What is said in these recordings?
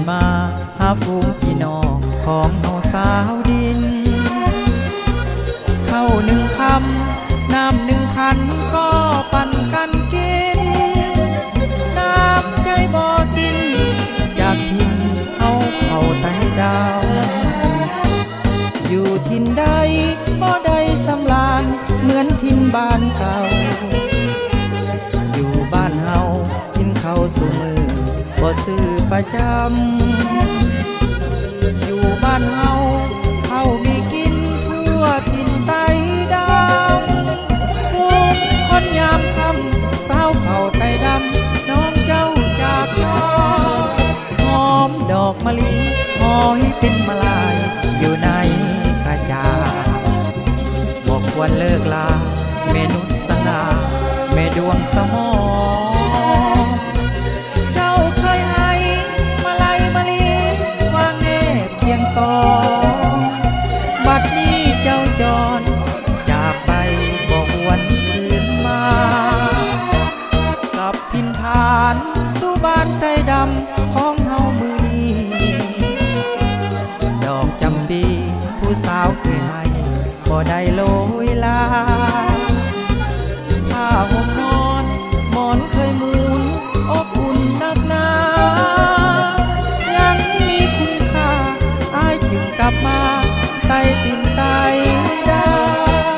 มาหาฝูงพี่น้องของเฮาสาวดินเข้าหนึ่งคำน้ำหนึ่งขันก็ปั่นกันกินน้ำใจบ่สิ้นจากถิ่นเฮาเข้าใต้ดาวอยู่ถิ่นใดบ่ได้สำราญเหมือนถิ่นบ้านเก่าอยู่บ้านเฮากินข้าวสู่มือบ่ซื้อประจำอยู่บ้านเฮาข้าวมีกินทั่วถิ่นใต้ดาวทุกคนยามค่ำสาวเผ่าไต้ดำน้องเจ้าจากยอหอมดอกมะลิหอยเป็นมาลายอยู่ในกระจาบอกควรเลิกลาเมนุษงาเมดวงสมองเจ้าเคยให้มาลัยมะลิวางแนบเพียงสองบัดนี้เจ้าจรจากไปบอกวันคืนมากับทินฐานสู่บ้านไต้ดำของเฮามือนี้ดอกจำปีผู้สาวเคยให้บ่ได้โลยลาผ้าห่มนอนหมอนเคยมูนอบอุ่นนักหนายังมีคุณค่าอายจึงกลับมาใต้ดินใต้ดาว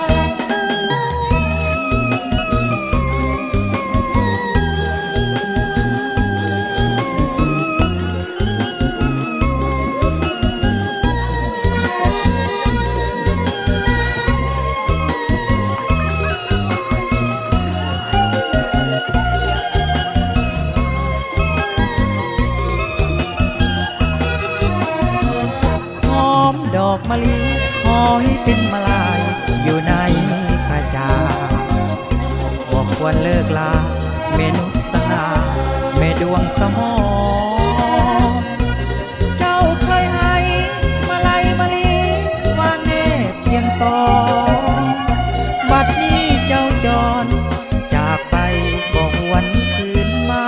ดอกมะลิหอยเป็นมาลายอยู่ในกระจาบอกควรเลิกลาเมนุษงาเมดวงสมองเจ้าเคยให้มาลัยมะลิวางแนบเพียงสองบัดนี้เจ้าจรจากไปบอกวันคืนมา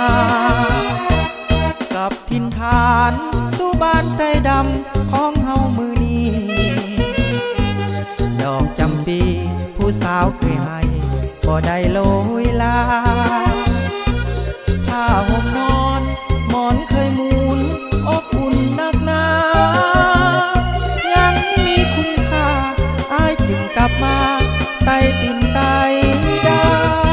กับทินฐานสู่บ้านไต้ดำของเฮามือดอกจำปีผู้สาวเคยให้บ่ได้โลยลาผ้าห่มนอนหมอนเคยมูนอบอุ่นนักหนายังมีคุณค่าอายจึงกลับมาใต้ดินใต้ดาว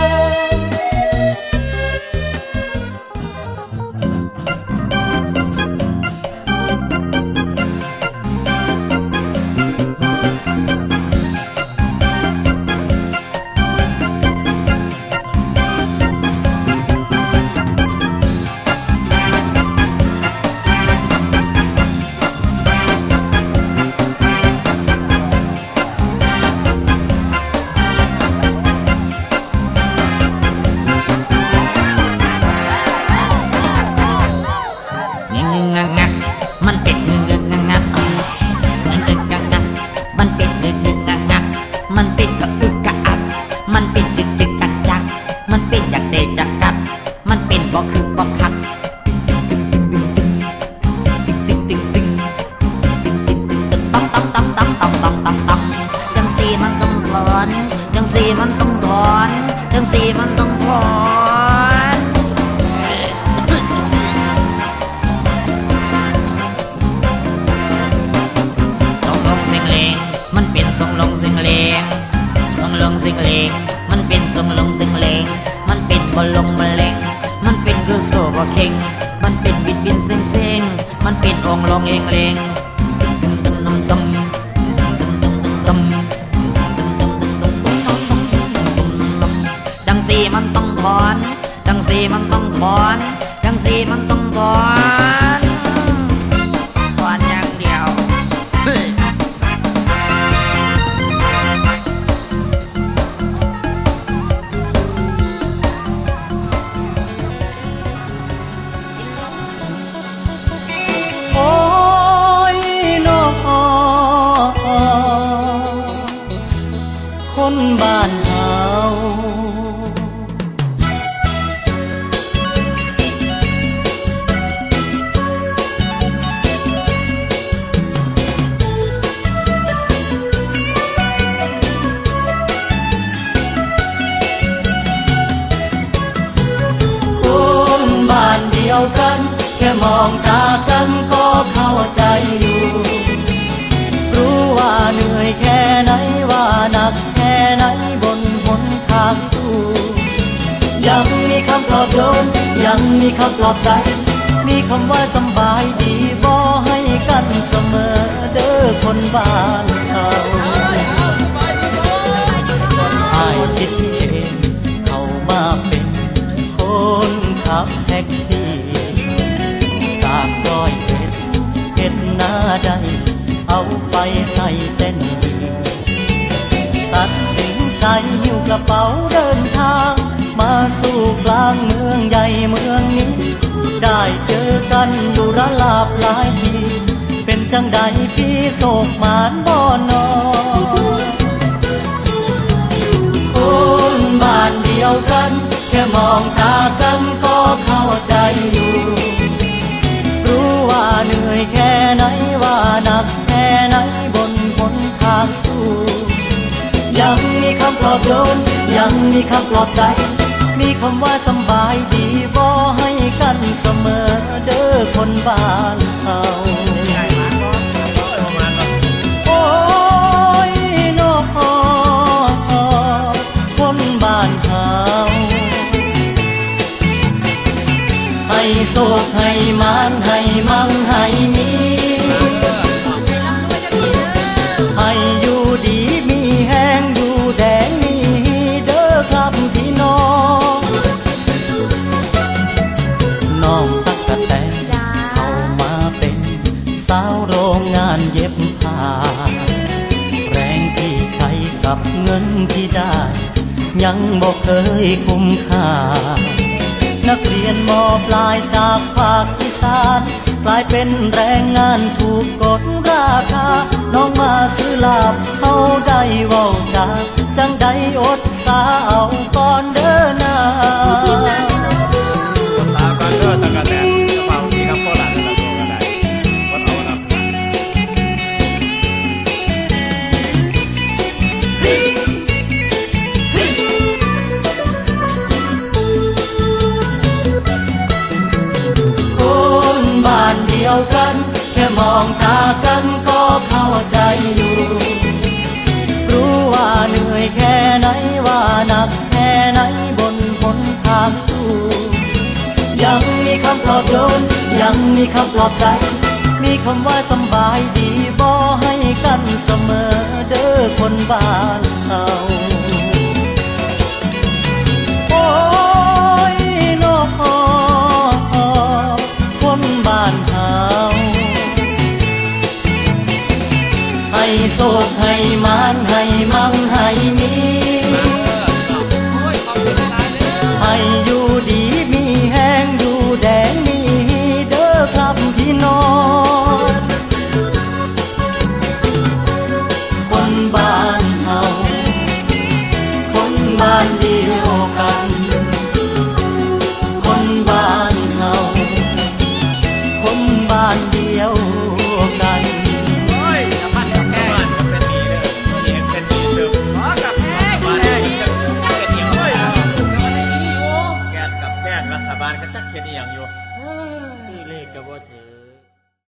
คนบ้านเฮามองตากันก็เข้าใจอยู่รู้ว่าเหนื่อยแค่ไหนว่าหนักแค่ไหนบนหนทางสู้ยังมีคำปลอบโยนยังมีคำปลอบใจมีคำว่าสบายดีบ่ให้กันเสมอเด้อคนบ้านเขาอ้ายคิดเองเขามาเป็นคนขับแท็กซี่จาก100 เอ็ดหน้าใดเอาไปใส่เต้นดีตัดสินใจหิ้วกระเป๋าเดินทางมาสู่กลางเมืองใหญ่เมืองนี้ได้เจอกันอยู่ระลาบหลายทีเป็นจังใดพี่โศกหมานบ่นอคนบ้านเดียวกันแค่มองตากันก็เข้าใจอยู่รู้ว่าเหนื่อยแค่ไหนว่าหนักแค่ไหนบนหนทางสู้ยังมีคำปลอบโยนยังมีคำปลอบใจมีคำว่าสบายดีบ่ให้กันเสมอเด้อคนบ้านเขาโอ้ยน้อคนบ้านเขาให้โศกให้มานให้มั่งให้มีให้อยู่ดีมีแห้งอยู่แดงมีเด้อครับพี่น้องน้องตั๊กแตนเข้ามาเป็นสาวโรงงานเย็บผ้าแรงที่ใช้กับเงินที่ได้ยังบ่เคยคุ้มค่านักเรียนม.ปลายจากภาคอีสานกลายเป็นแรงงานถูกกดราคาน้องมาซื้อลาบเขาได้เว้าจาจังใดอดสาเอาก่อนเด้อนาสาวก่อนเด้อตะกะแตนกระเป๋ามีคำโคราชตะโกก็ได้วัดเอานับคนบ้านเดียวกันแค่มองตากันก็เข้าใจอยู่รู้ว่าเหนื่อยแค่ไหนว่าหนักแค่ไหนบนหนทางสู้ยังมีคำปลอบโยนยังมีคำปลอบใจมีคำว่าสบายดีบ่ให้กันเสมอเด้อคนบ้านเขาโอ้ยน้อคนบ้านเขาให้โศกให้มานให้มั่งให้มีให้อยู่ดีมีแห้งอยู่แดงมีเด้อครับพี่น้องคนบ้านเขาคนบ้านเดียวกันคนบ้านเขาคนบ้านเดียวกันรัฐบาลก็จักเขียนอีหยังอยู่ซื้อเลขกับว่าถือ